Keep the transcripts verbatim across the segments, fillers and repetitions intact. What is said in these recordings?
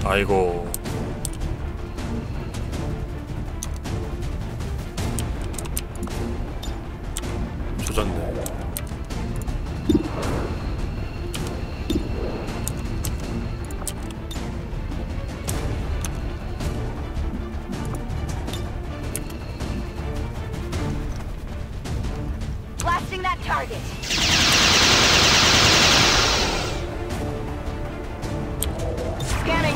아이고. 조졌네. Blasting that target. Scanning.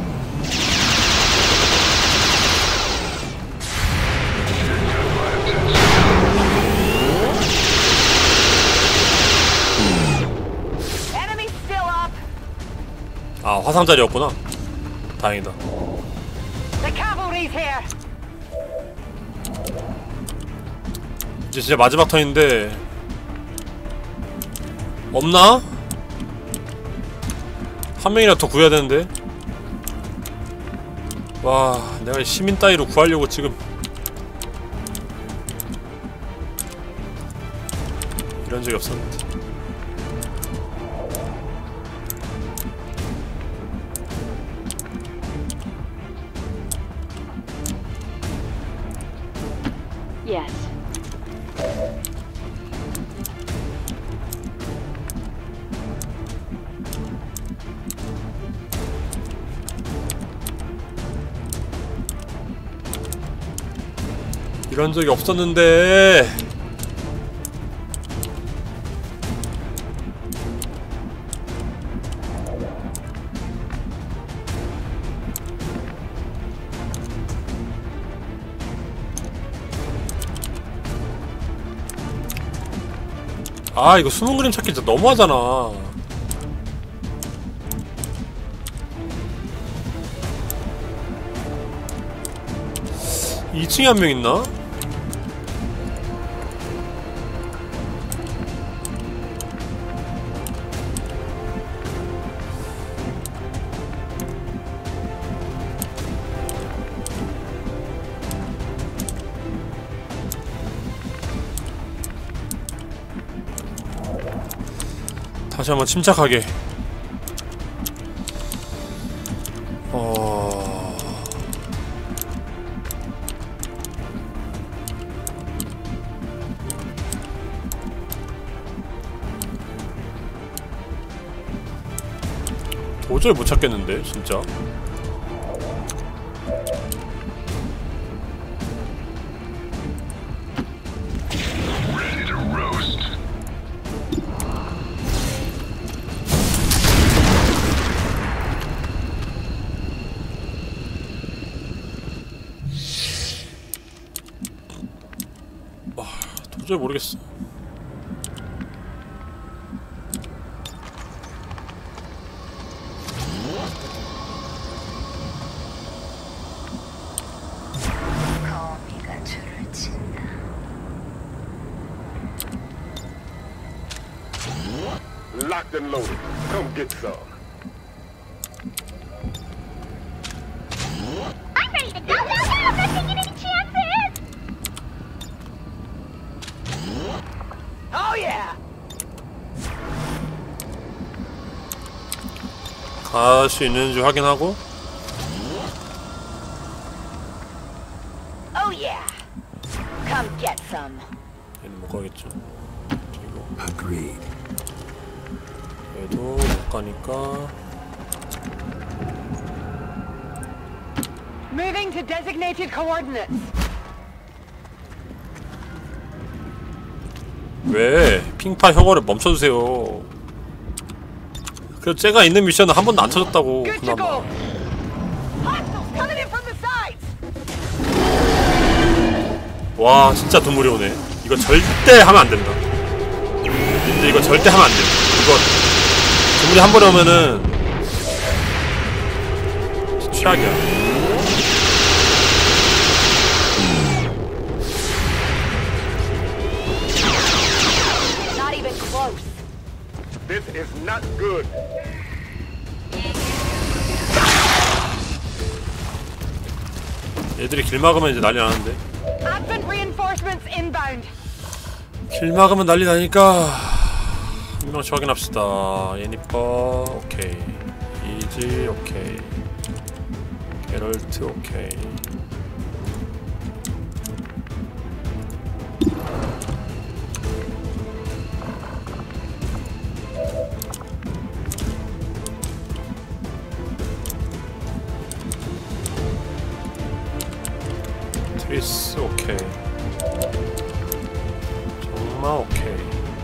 Enemy still up. 아, 화상자리였구나. 다행이다. The cavalry's here. 이제 진짜 마지막 턴인데 없나? 한 명이나 더 구해야 되는데. 와, 내가 시민 따위로 구하려고 지금 이런 적이 없었는데. Yes. 이런 적이 없었는데. 아, 이거 숨은 그림 찾기 진짜 너무하잖아. 이 층에 한 명 있나? 다시 한번 침착하게. 어... 도저히 못 찾겠는데, 진짜. 도저히 모르겠어. 거미가 줄을 친다. Locked and loaded. Come get some. I'm ready to go, go, go! I'm not taking any chances! Oh yeah! 갈 수 있는지 확인하고. Oh yeah! Come get some. 얘는 못 가겠죠. 그리고 Agreed. 얘도 못 가니까. Moving to designated coordinates. 왜? 핑파 혁어를 멈춰주세요. 그래도 제가 있는 미션은 한 번도 안 터졌다고. Good to 그나마. go. Hostiles coming in from the sides. 와, 진짜 눈물이 오네. 이거 절대 하면 안 된다. 근데 이거 절대 하면 안 돼. 이거 눈물이 한 번에 오면은 최악이야. Not even close. This is not good. 얘들이 길 막으면 이제 난리 나는데. Advent reinforcements inbound. 길 막으면 난리 나니까 한 명씩 확인합시다. 예니퍼 오케이. 이즈 겐지 오케이. 게럴트 오케이. 트리스 오케이. 정말 오케이.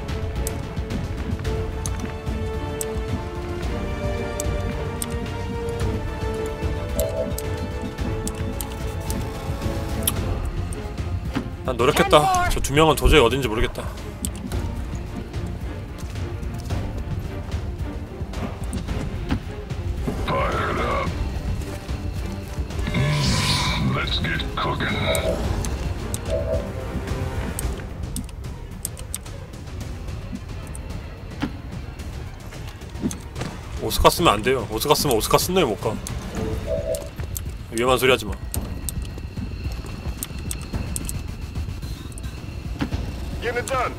난 노력했다. 저 두 명은 도저히 어딘지 모르겠다. Fired up. Let's get cooking. 오스카 쓰면 안 돼요. 오스카 쓰면 오스카 쓴 놈이 못 가. 위험한 소리 하지 마. Getting it done.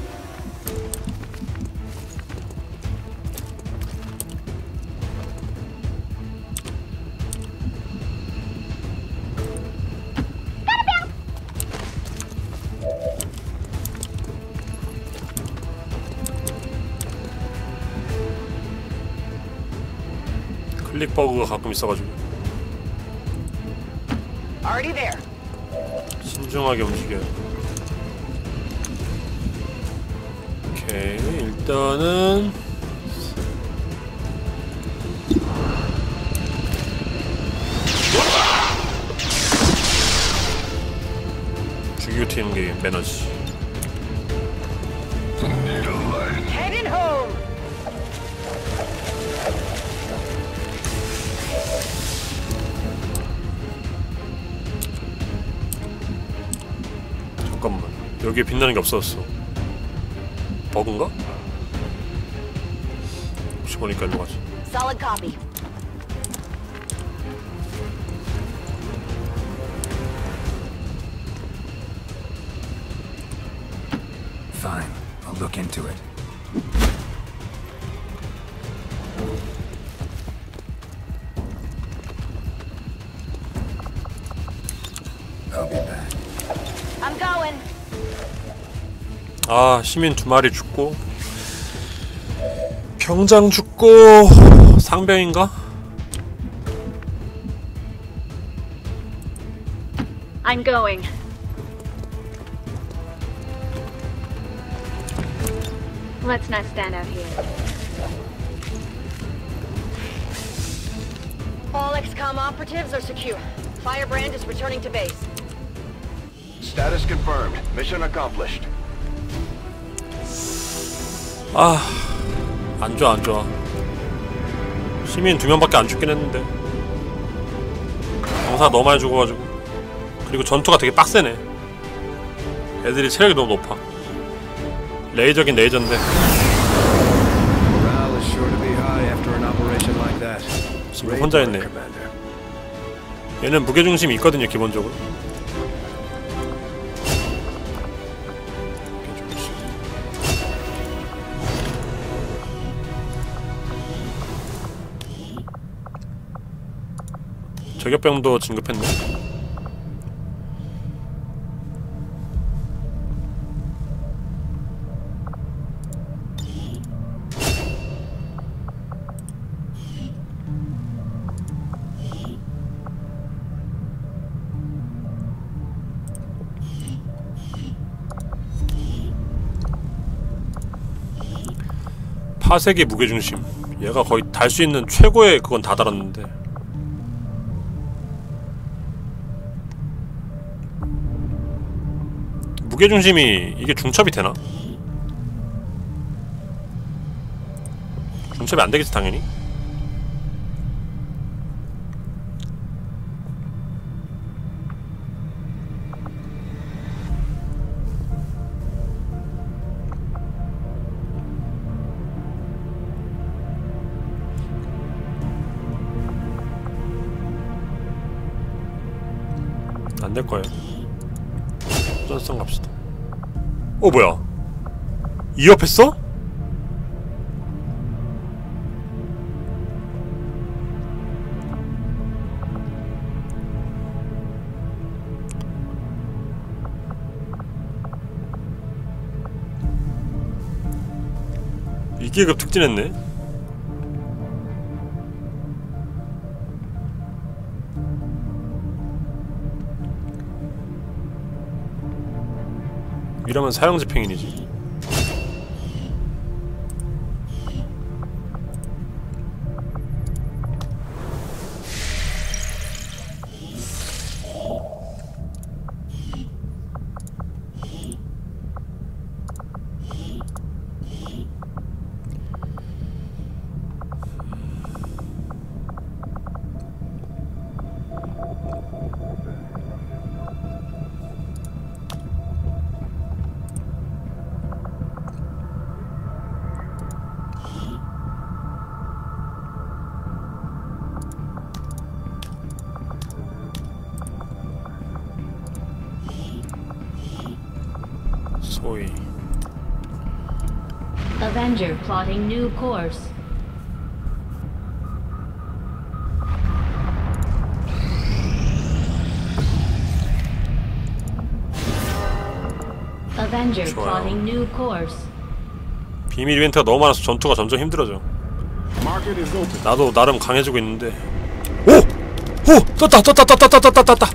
클릭 버그가 가끔 있어가지고 Already there. 신중하게 움직여요. 오케이, 일단은 죽이고 튀는 게 매너지. Heading home. 잠깐만, 여기에 빛나는 게 없어졌어. 버그인가? 혹시 보니까 일로 가지. Solid copy. Fine, I'll look into it. I'll be back. I'm going. 아, 시민 두 마리 죽고 병장 죽고 상병인가? I'm going. Let's not stand out here. All X COM operatives are secure. Firebrand is returning to base. Status confirmed. Mission accomplished. 아, 안 좋아, 안 좋아. 시민 두 명밖에 안 죽긴 했는데 병사 너무 많이 죽어가지고. 그리고 전투가 되게 빡세네. 애들이 체력이 너무 높아. 레이저긴 레이저인데 Morale is sure to be high after an operation like that. 지금 혼자 했네. 얘는 무게중심이 있거든요, 기본적으로. 저격병도 진급했네. 파색의 무게중심. 얘가 거의 달 수 있는 최고의 그건 다 달았는데. 무게중심이 이게 중첩이 되나? 중첩이 안 되겠지 당연히. 안 될 거예요. 전성 갑시다. 어 뭐야? 이업했어? 이계급 특진했네. 이러면 사형집행인이지. 소위 Avenger plotting new course. Avenger 좋아요. plotting new course. 비밀 이벤트가 너무 많아서 전투가 점점 힘들어져. Market is open. 나도 나름 강해지고 있는데. 오! 오! 떴다 떴다 떴다 떴다 떴다 떴다.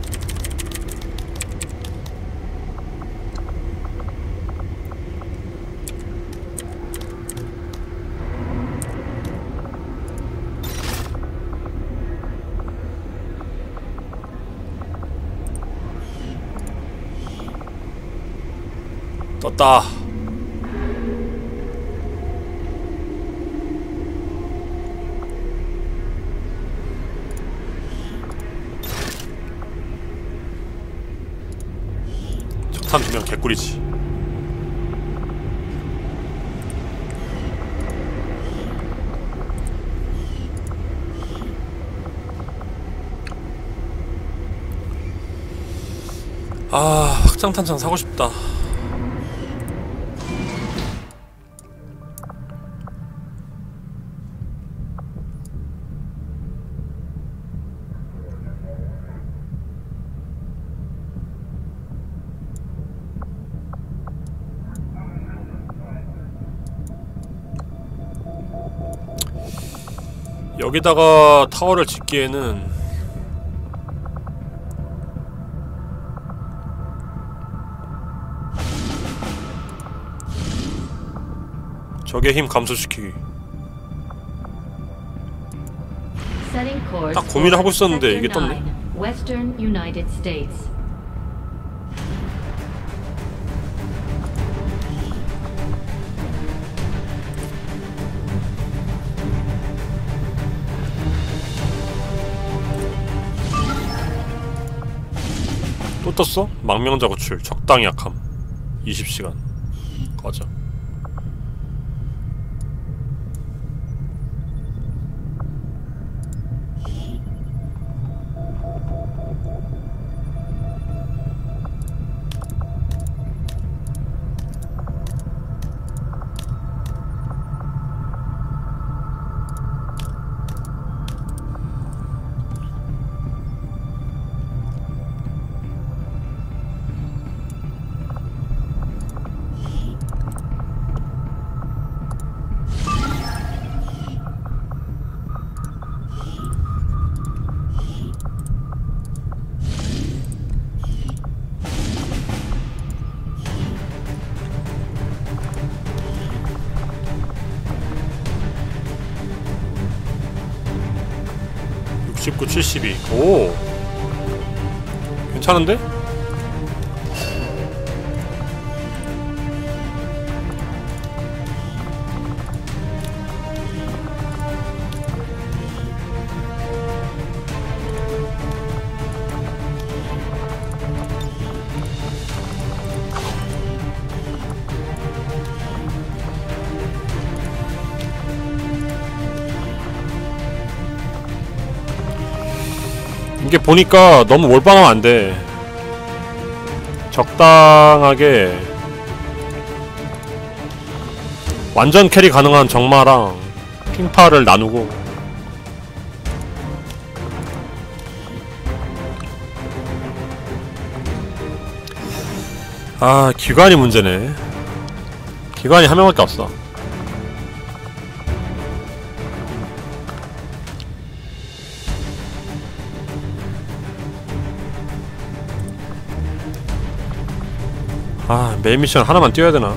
떴다. 석탄 두명 개꿀이지. 아, 확장탄창 사고 싶다. 여기다가 타워를 짓기에는 적의 힘 감소시키기. Setting course. 딱 고민을 하고 있었는데 for 이게 Sector 떴네. nine, Western United States. 또 떴어? 망명자 구출 적당히 약함 이십 시간 꺼져. 육십구, 칠십이. 오! 괜찮은데? 이게 보니까 너무 몰빵하면 안 돼. 적당하게 완전 캐리 가능한 정마랑 핑파를 나누고. 아, 기관이 문제네. 기관이 한 명밖에 없어. 아, 메인 미션 하나만 뛰어야 되나?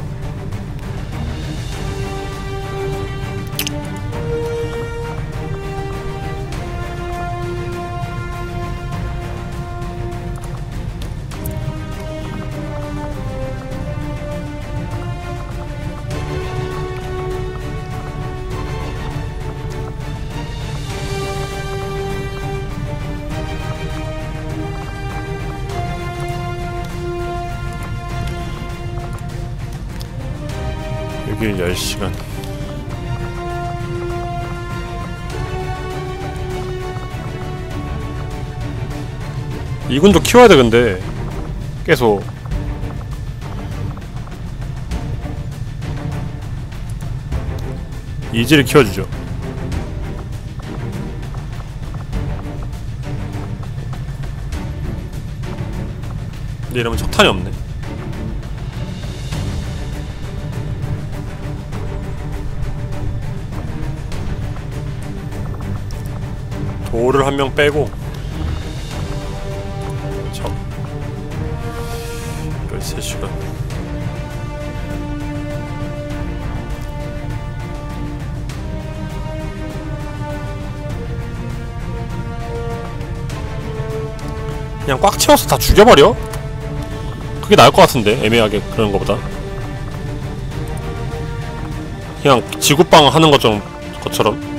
여기 열 시간. 이군도 키워야 돼. 근데 계속 이지를 키워주죠. 근데 이러면 척탄이 없네. 도를 한 명 빼고 저 열세 시간. 그냥 꽉 채워서 다 죽여버려? 그게 나을 것 같은데, 애매하게 그런 거보다. 그냥 지구빵 하는 것처럼 것처럼.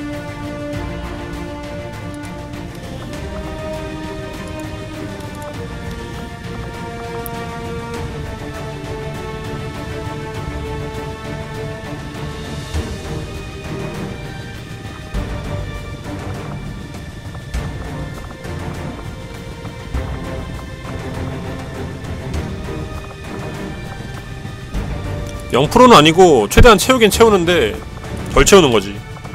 영 퍼센트는 아니고 최대한 채우긴 채우는데 덜 채우는 거지.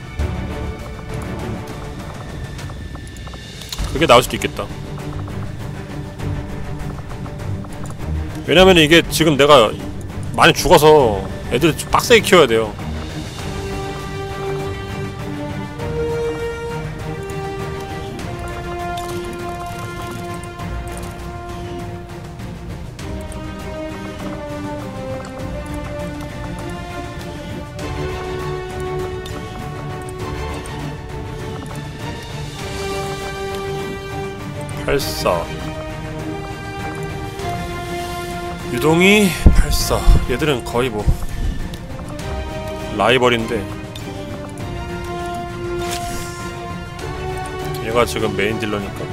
그게 나을 수도 있겠다. 왜냐면 이게 지금 내가 많이 죽어서 애들을 좀 빡세게 키워야 돼요. 팔사 유동이 팔사. 얘들은 거의 뭐 라이벌인데 얘가 지금 메인 딜러니까.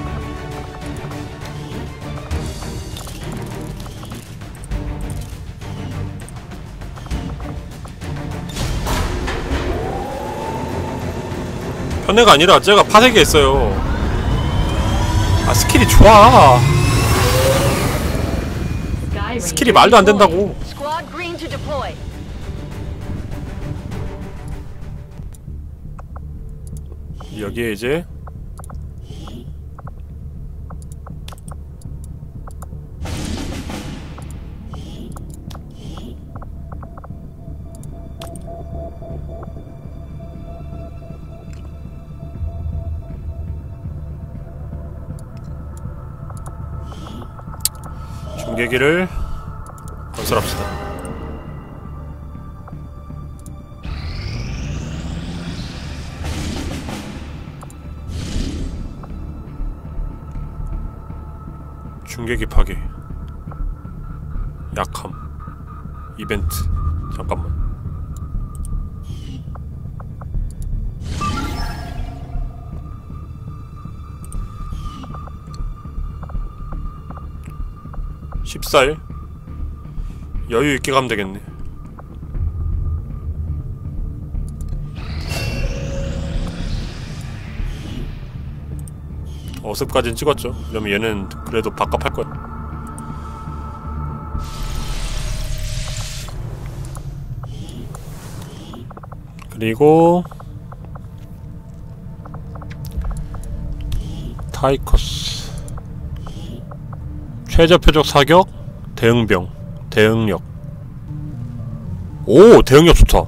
편애가 아니라 쟤가 파색이 있어요. 아, 스킬이 좋아. 스킬이 말도 안 된다고. Squad green to deploy. 여기에 이제 중계기를 건설합시다. 중계기 파괴. 약함. 이벤트. 잠깐만. 십사일 여유있게 가면 되겠네. 어습까진 찍었죠. 그러면 얘는 그래도 바값 할거야. 그리고 타이커스 최저 표적 사격, 대응병, 대응력. 오! 대응력 좋다.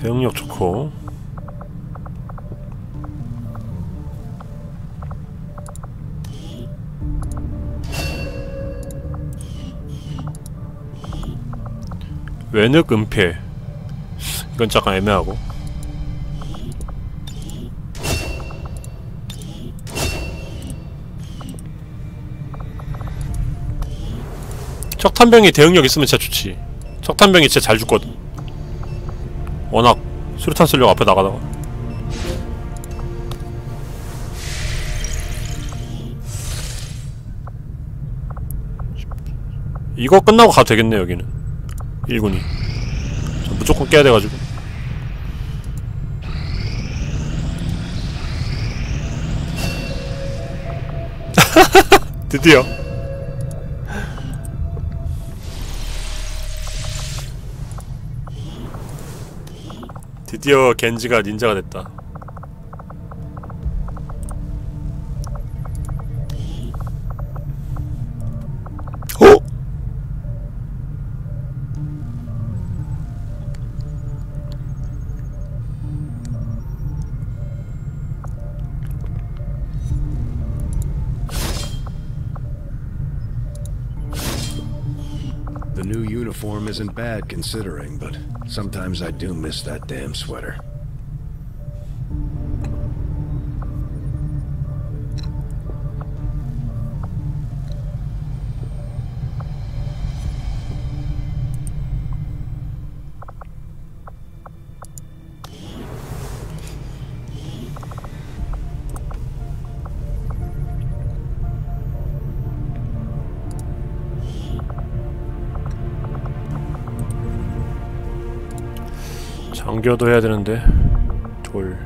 대응력 좋고. 외늑 은폐. 이건 잠깐 애매하고. 척탄병이 대응력 있으면 진짜 좋지. 척탄병이 진짜 잘 죽거든. 워낙 수류탄 쓰려고 앞에 나가다가. 이거 끝나고 가도 되겠네. 여기는 일 군이 무조건 깨야 돼가지고. 드디어 드디어 겐지가 닌자가 됐다. 어? The new uniform isn't bad considering, but sometimes I do miss that damn sweater. 장교도 해야 되는데. 돌.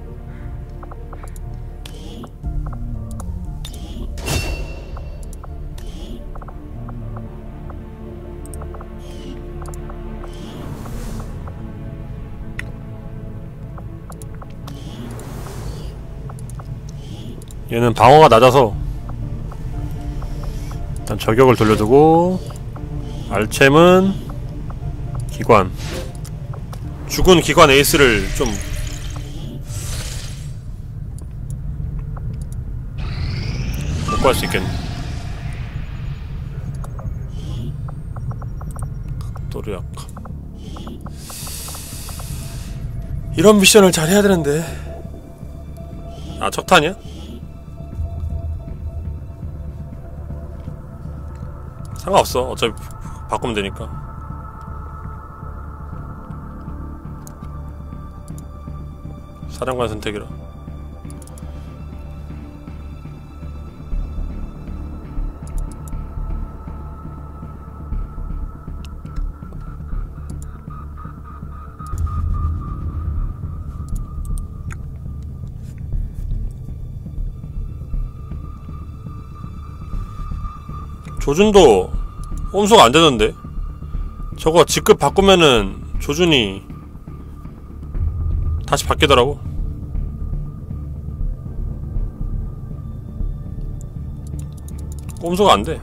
얘는 방어가 낮아서 일단 저격을 돌려두고, 알챔은 기관. 죽은 기관 에이스를 좀 먹고 할 수 있겠네. 각도를 약간. 이런 미션을 잘 해야 되는데. 아, 척탄이야? 상관없어. 어차피 바꾸면 되니까. 사령관 선택이라. 조준도 옴수가 안되던데? 저거 직급 바꾸면은 조준이 다시 바뀌더라고. 꼼수가 안돼.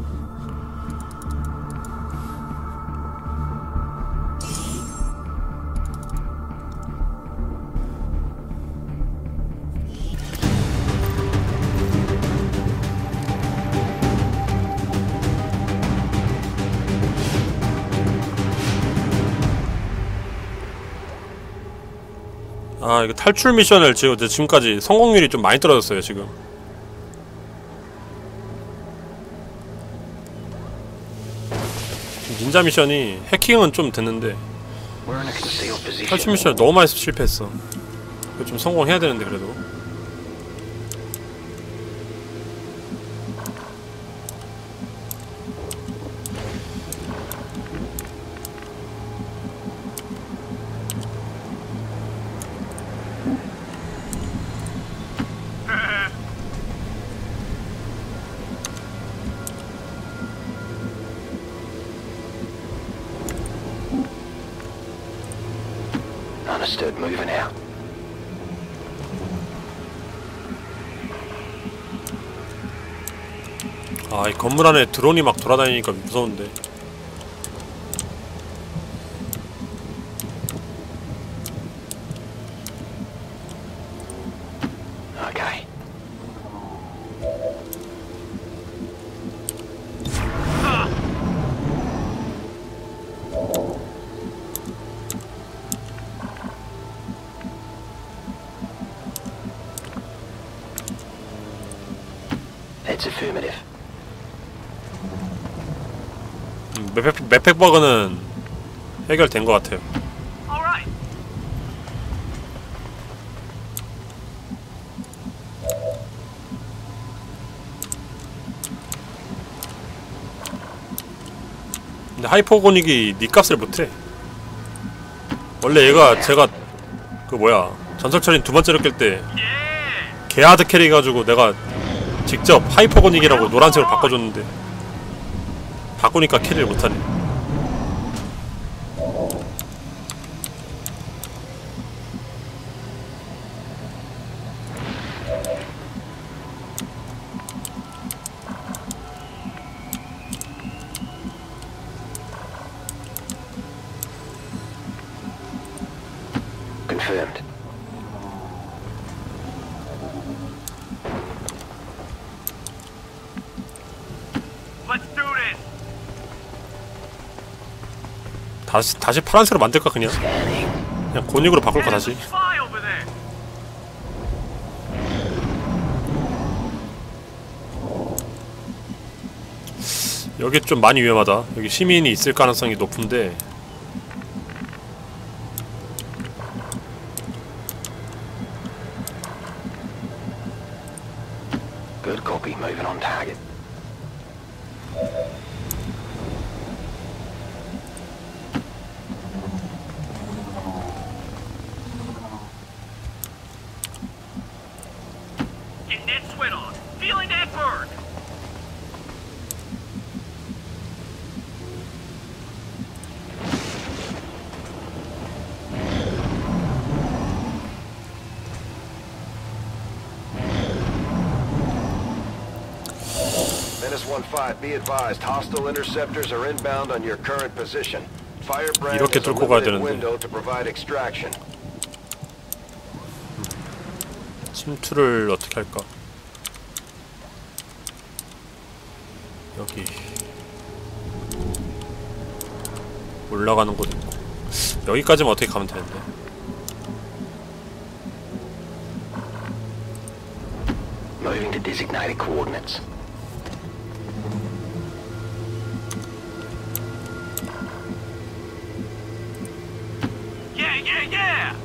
아, 이거 탈출 미션을 지금, 지금까지 성공률이 좀 많이 떨어졌어요, 지금. 닌자 미션이 해킹은 좀 됐는데 탈출 미션을 너무 많이 실패했어. 이거 좀 성공해야 되는데, 그래도. Understood. Moving out. 아, 이 건물 안에 드론이 막 돌아다니니까 무서운데. It's affirmative. 음, 맵팩, 맵팩 버그는 해결된 것 같아요. 근데 하이퍼고닉이 니 값을 못해. 원래 얘가 제가 그 뭐야 전설철인 두 번째로 깰 때 개하드 캐리 해가지고 내가 직접 하이퍼고닉이라고 노란색으로 바꿔줬는데 바꾸니까 캐리를 못하네. Confirmed. Let's do this. 다시 다시 파란색으로 만들까 그냥? 그냥 고닉으로 바꿀까 다시? Spy over there. 여기 좀 많이 위험하다. 여기 시민이 있을 가능성이 높은데. Good copy. Moving on target. Getting that sweat on. Feeling that burn. Menace one five, be advised, hostile interceptors are inbound on your current position. Firebrand 이렇게 is a 뚫고 가야 limited 되는데. window to provide extraction. 침투를 어떻게 할까? 여기 올라가는 곳 있고 여기까지만 어떻게 가면 되는데. Moving to designated coordinates. Yeah, yeah, yeah.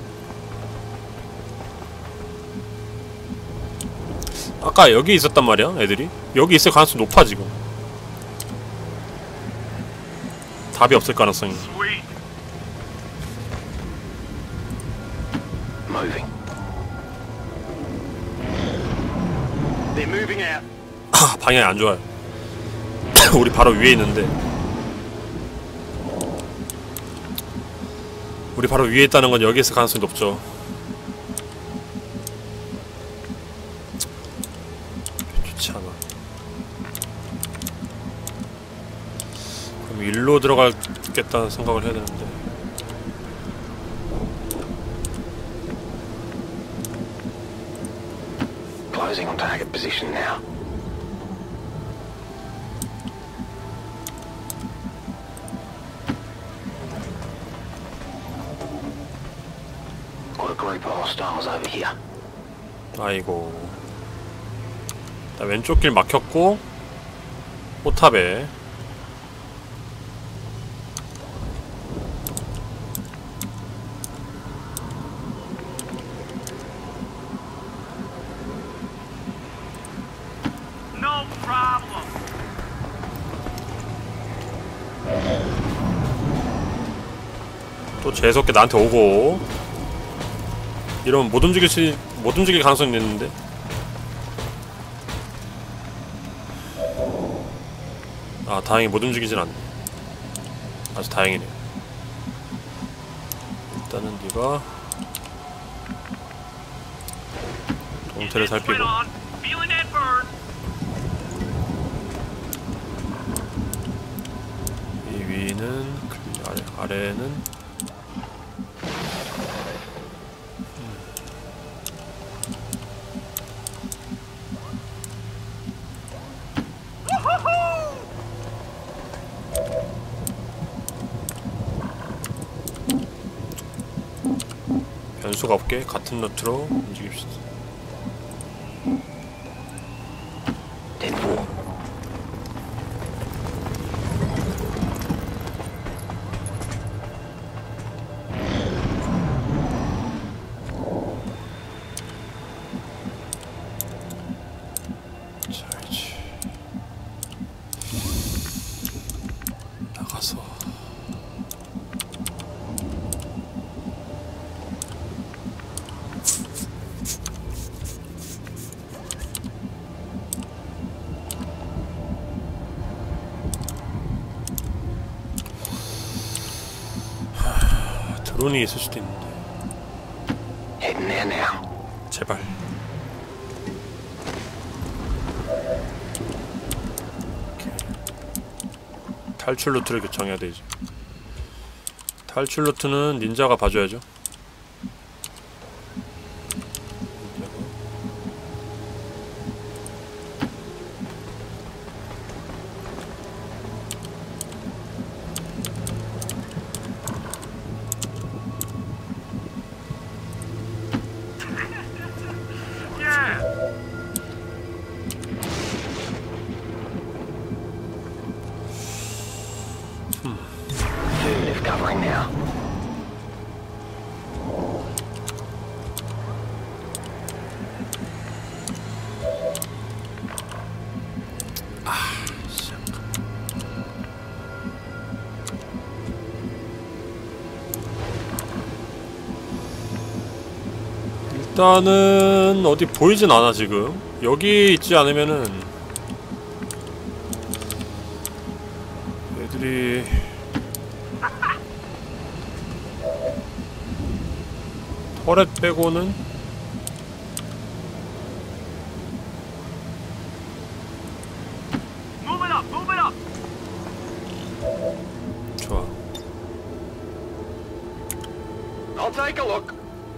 아까 여기 있었단 말이야 애들이. 여기 있을 가능성이 높아 지금. 답이 없을 가능성이. Sweet. Moving. They're moving out. 아, 방향이 안 좋아요. 우리 바로 위에 있는데. 우리 바로 위에 있다는 건 여기 있을 가능성이 높죠. 좋지 않아. 그럼 일로 들어가겠다는 생각을 해야 되는데. Closing on target position now. Got a group of hostiles over here. 아이고. 나 왼쪽 길 막혔고 포탑에 No problem. 또 재수없게 나한테 오고 이러면 못 움직일 수, 못 움직일 가능성이 있는데. 아 다행히 못 움직이진 않네. 아주 다행이네. 일단은 네가 동태를 살피고 Sweat on. Feeling that burn. 이 위는 클리- 아래, 아래는 변수가 없게 같은 루트로 움직입시다. ten 가서 하... 드론이 있을 수도 있는데. Heading there now. 제발. 탈출 루트를 결정해야 되지. 탈출 루트는 닌자가 봐줘야죠. Positive covering now. 일단은 어디 보이진 않아 지금. 여기 있지 않으면은 애들이 터렛 빼고는 Move it up, move it up. 좋아. I'll take a look.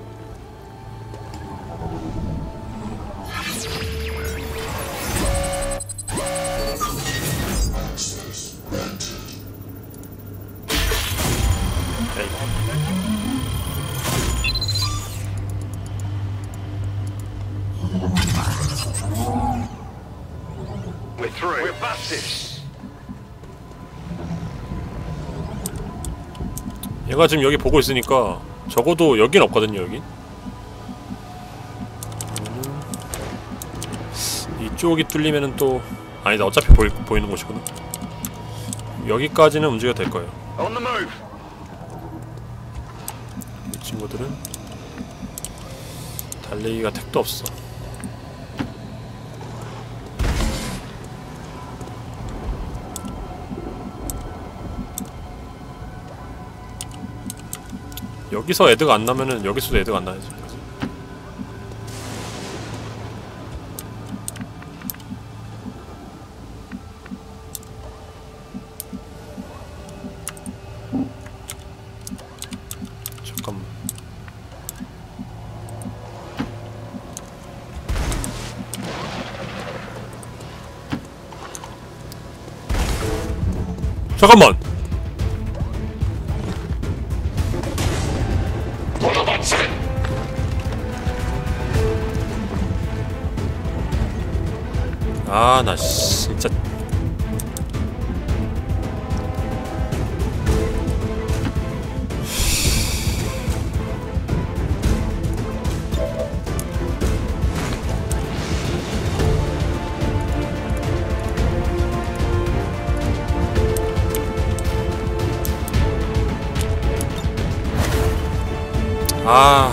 We're through. We're busted. 얘가 지금 여기 보고 있으니까 적어도 여긴 없거든요. 여기 이쪽이 뚫리면은 또 아니다. 어차피 보이, 보이는 곳이구나. 여기까지는 움직여도 될 거예요. On the move. 이 친구들은 달리기가 택도 없어. 여기서 애드가 안 나면은 여기서도 애드가 안 나야지. 잠깐만. 잠깐만. 아, 나 진짜 아.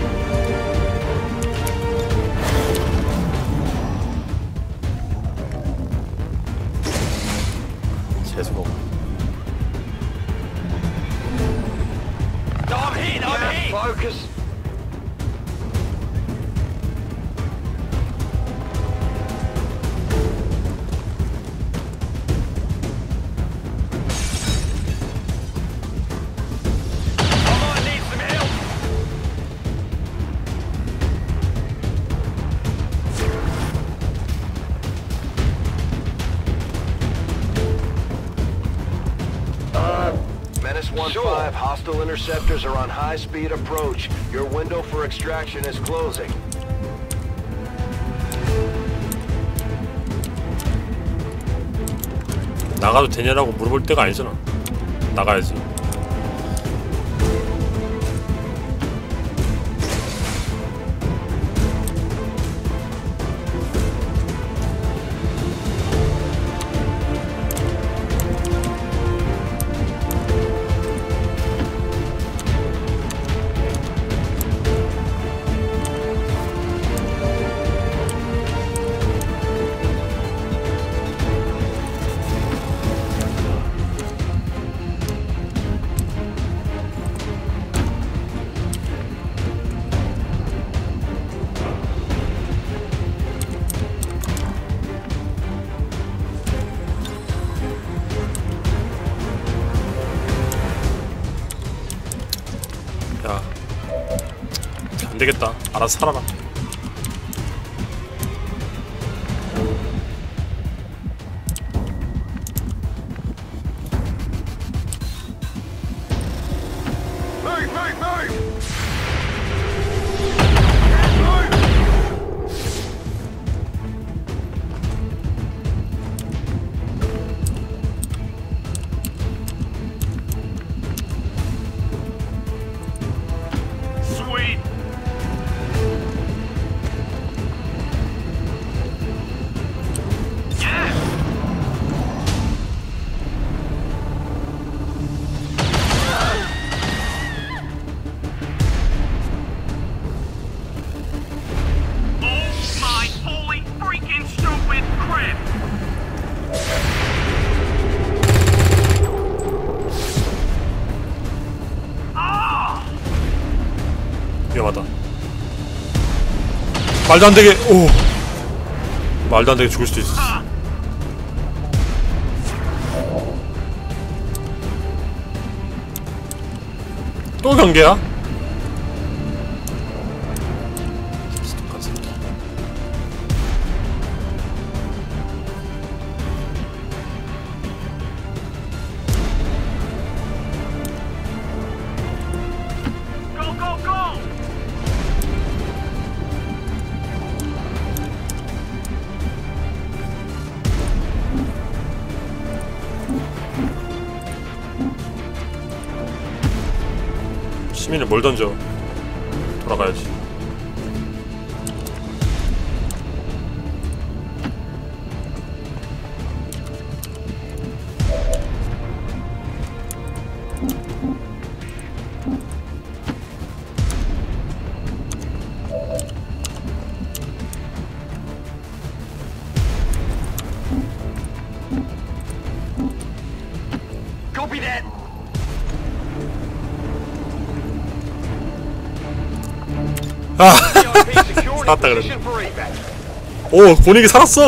재수가 없네. I'm hit, I'm hit. Focus. I might need some help. Menace one five, hostile interceptors are on high-speed approach. Your window for extraction is closing. 나가도 되냐라고 물어볼 때가 아니잖아. 나가야지. 안되겠다. 알아서 살아라. Move, move, move! Sweet. Yeah. Oh my holy freaking stupid crap! Ah! 위험하다. 말도 안 되게, 오! 말도 안 되게 죽을 수도 있어. 또 경계야? 스톱한 새끼. Go, go, go! 시민을 뭘 던져? 돌아가야지. Copy that! 아! Security 살았다 그래도. position for evac. 오! 본익이 살았어!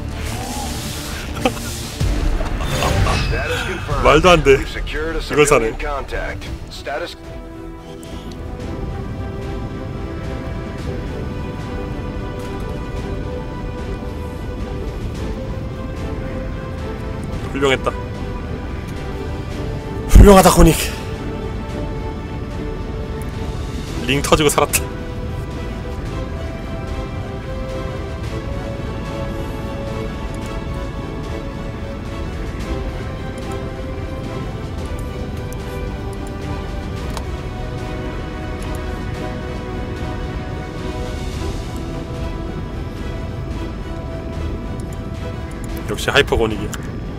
Status confirmed. 말도 안 돼. We've secured a 이걸 사네. civilian contact. Status. 훌륭했다. 훌륭하다, 고닉. 링 터지고 살았다. 역시 하이퍼 고닉이야.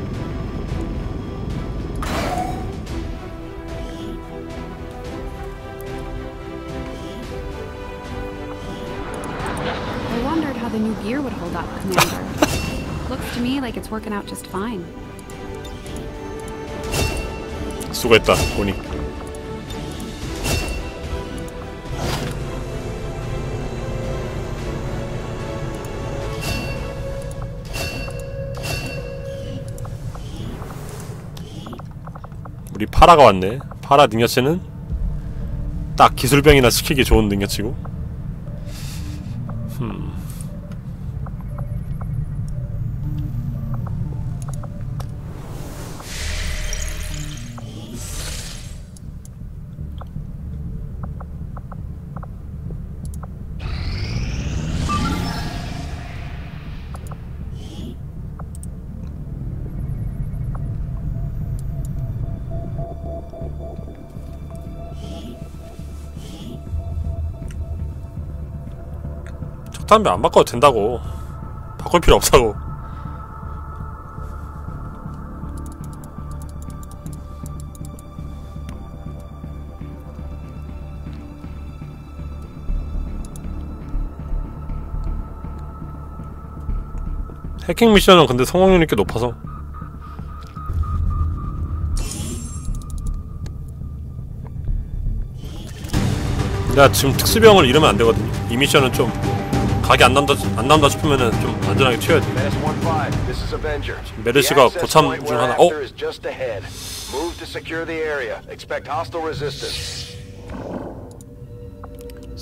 I wondered how the new gear would hold up, Commander. Looks to me like it's working out just fine. 수고했다, 고닉. 우리 파라가 왔네. 파라 능력치는 딱 기술병이나 시키기 좋은 능력치고. 흠. 담배 안 바꿔도 된다고. 바꿀 필요 없다고. 해킹 미션은 근데 성공률이 꽤 높아서. 내가 지금 특수병을 잃으면 안 되거든요. 이 미션은 좀 각이 안 남다 안 남다 싶으면은 좀 안전하게 튀어야 돼. 메르시가 고참 중 하나. 어?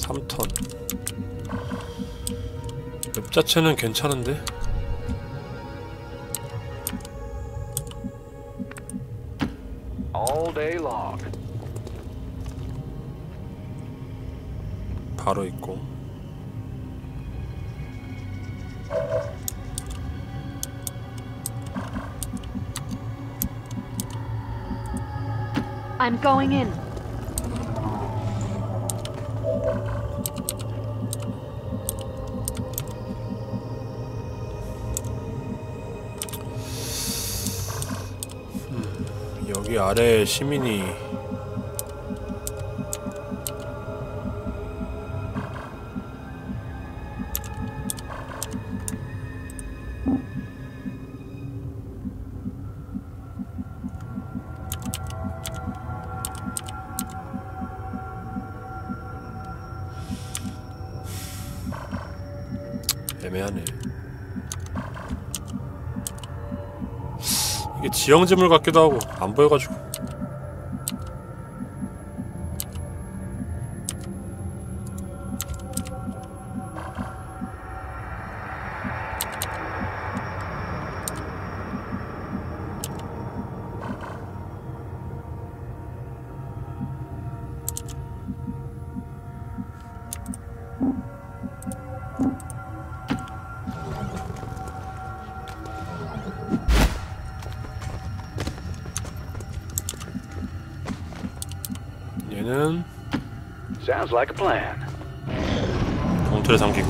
삼 턴. 맵 자체는 괜찮은데? All day long. 바로 있고. I'm going in. 여기 아래에 시민이 애매하네. 이게 지형지물 같기도 하고 안 보여가지고. 얘는 Sounds like a plan. 봉투에 잠기고.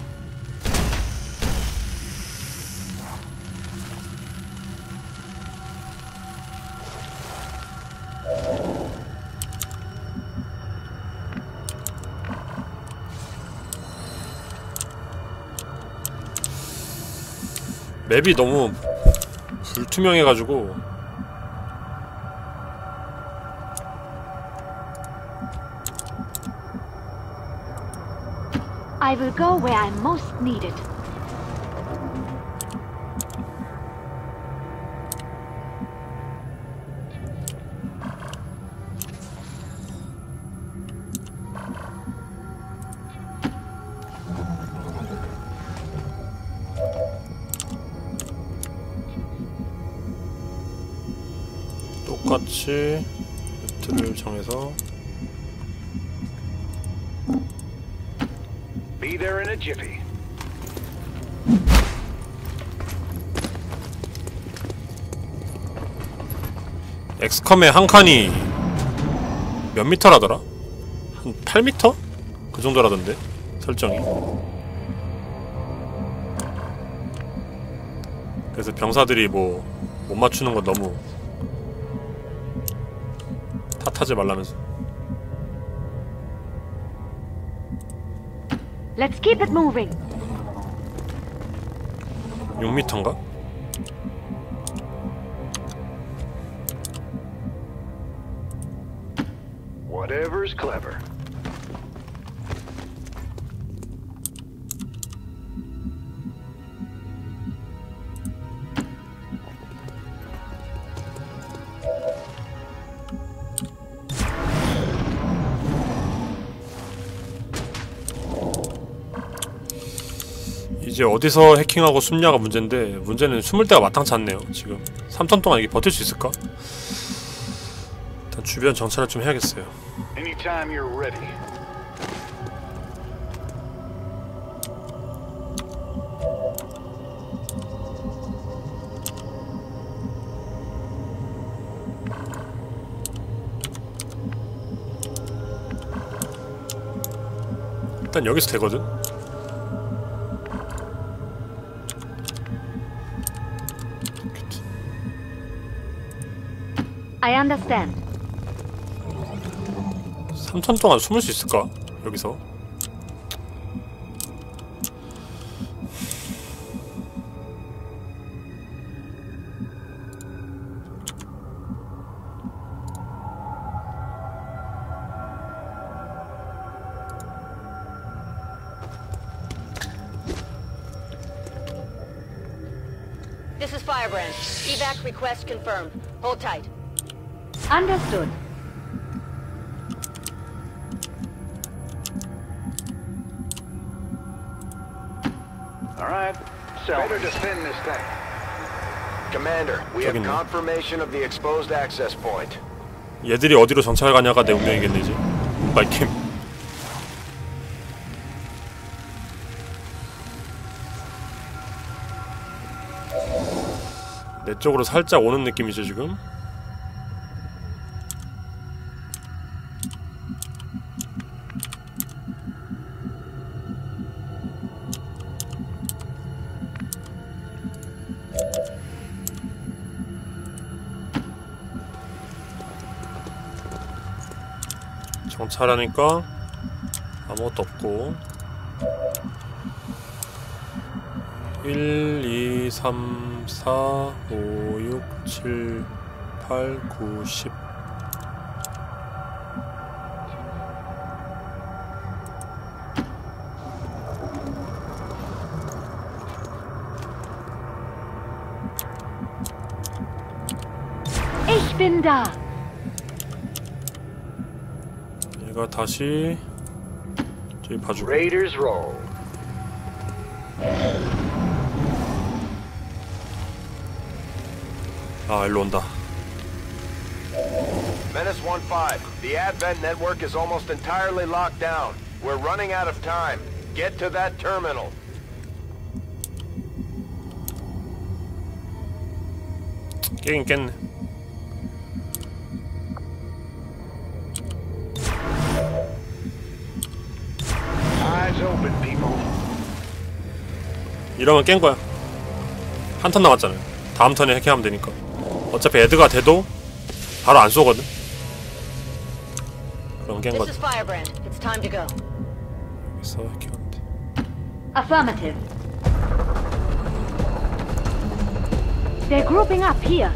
맵이 너무 불투명해가지고 I will go where I'm most needed. 똑같이 루트를 정해서 Be there in a jiffy. 엑스컴의 한 칸이 몇 미터라더라? 한 팔 미터? 그 정도라던데 설정이. 그래서 병사들이 뭐 못 맞추는 거 너무 탓하지 말라면서. Let's keep it moving. 육 미터인가? Whatever's clever. 이제 어디서 해킹하고 숨냐가 문제인데 문제는 숨을 데가 마땅치 않네요. 지금 삼 턴 동안 이게 버틸 수 있을까? 일단 주변 정찰을 좀 해야겠어요. Anytime you're ready. 일단 여기서 되거든? I understand. 삼 턴 동안 숨을 수 있을까? 여기서. This is Firebrand. Evac request confirmed. Hold tight. Understood. Better defend this thing. Commander, we have 저기 있네. confirmation of the exposed access point. 얘들이 어디로 정찰 가냐가 내 운명이겠네 이제. 말캠. 내 쪽으로 살짝 오는 느낌이죠 지금. 정찰하니까 아무것도 없고 일, 이, 삼, 사, 오, 육, 칠, 팔, 구, 십 Ich bin da. 얘가 다시 저기 봐주고 Raiders roll. 아 일로 온다. Menace one five, the Advent network is almost entirely locked down. We're running out of time. Get to that terminal. 깨긴 깼네. Eyes open, people. 이러면 깬 거야. 한 턴 남았잖아요. 다음 턴에 해킹하면 되니까. 어차피 애드가 돼도 바로 안 쏘거든. 그럼 깬 This 거지. is Firebrand. It's time to go. 여기서 해킹하면 돼. Affirmative. They're grouping up here.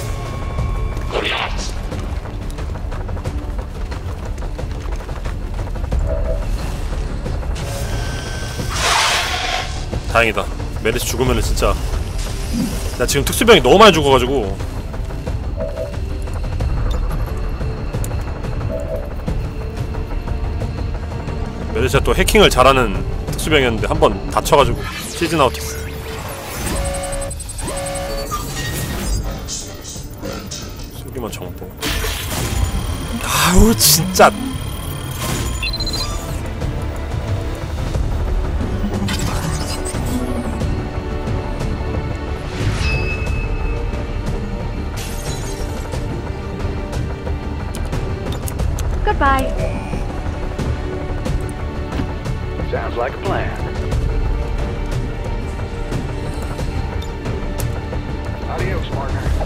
다행이다. 메르시 죽으면은 진짜 나 지금 특수병이 너무 많이 죽어가지고 메르시가 또 해킹을 잘하는 특수병이었는데 한번 다쳐가지고 시즌 아웃했어. 수기만 정보. 아우 진짜. Goodbye. Sounds like a plan. Adios, partner.